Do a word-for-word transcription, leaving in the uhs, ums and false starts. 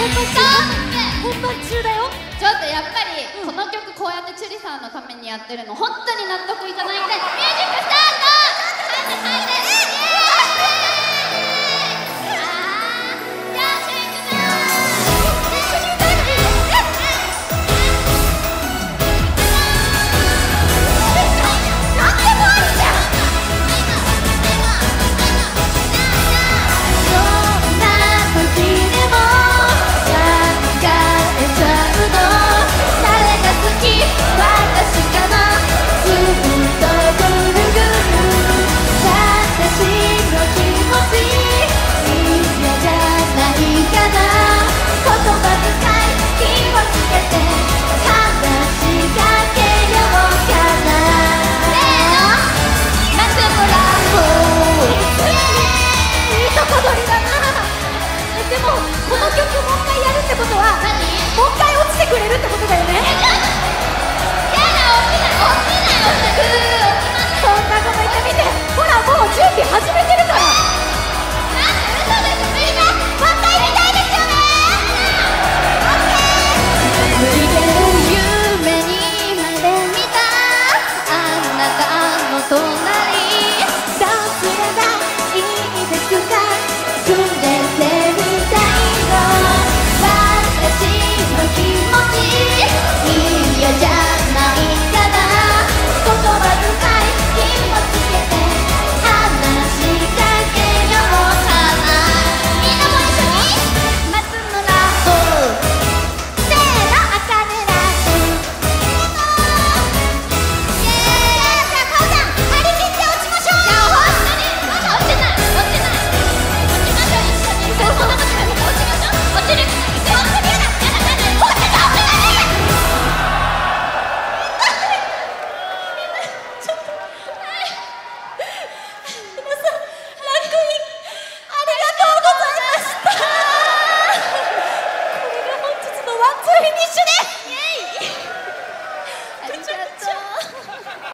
本番中だよ。 ちょっとやっぱりこの曲こうやってチュリさんのためにやってるの本当に納得いかないんで、ミュージックスタート。はいはいはい。 でもこの曲もう一回やるってことは何？もう一回落ちてくれるってことだよね。やだ、落ちない落ちない落ちない。そんなこと言ってみて、ほらもう準備始めてるから。